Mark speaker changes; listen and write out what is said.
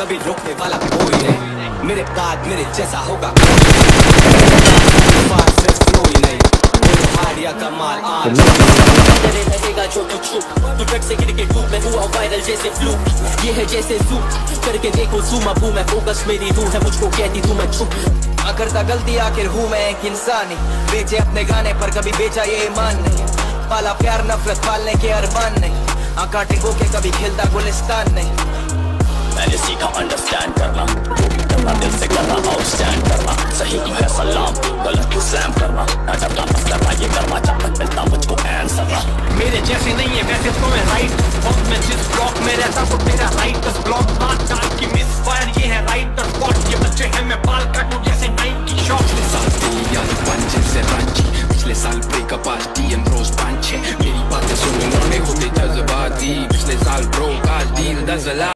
Speaker 1: कभी रोकने वाला कोई नहीं। मेरे बाद मेरे जैसा होगा कमाल रहेगा छोटू चुप, तू टट से गिर के टूट, मैं हुआ वायरल जैसे फ्लू। ये है जैसे जूम करके देखो जूम अबू, मैं फोकस मेरी रूह है, मुझको कहती तू मैं चुप। करता गलती आखिर हूँ मैं एक इंसान ही, बेचे अपने गाने पर कभी बेचा ये ईमान नहीं। पाला प्यार नफरत पालने के अरमान नहीं, काटे गो के कभी खिलता गुलिस्तान नहीं। मैंने सीखा अंडरस्टैंड करना, जो भी करना दिल से करना, आउटस्टैंड करना। सही तो है सलाम, गलत तो स्लैम करना, ना डरना बस करना, ये करना जब तक मिलता मुझको आंसर। मेरे जैसे नहीं है वैसे तो मैं राइट, और मैं जिस ब्लॉक में रहता वो मेरा राइट ब्लॉक। बात डाल की मिस फायर ये है राइट स्पॉट, ये बच्चे हैं मैं बाल काटूं जैसे 90 शॉट। पिछले साल तेरी याद पंच से रांची, पिछले साल ब्रेकअप आज डीएम रोज 5-6। मेरी बातें सुनने होते जज्बाती, पिछले साल ब्रो आज डील 10 लाख।